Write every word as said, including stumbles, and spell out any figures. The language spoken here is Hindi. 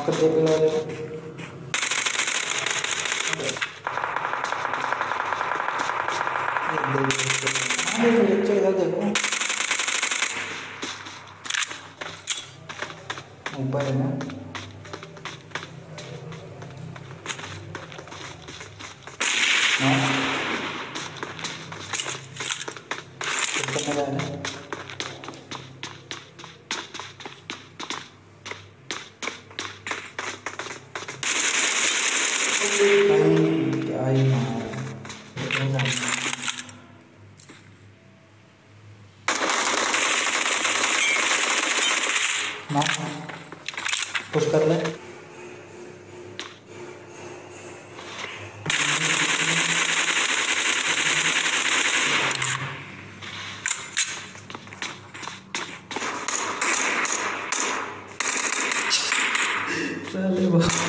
माफ कर दे अगले वाले को। हाँ देखो बच्चे इधर देखो, ऊपर है ना। हाँ कितना मजा आ रहा है। भाई क्या ही मार ना, पुश कर ले। चले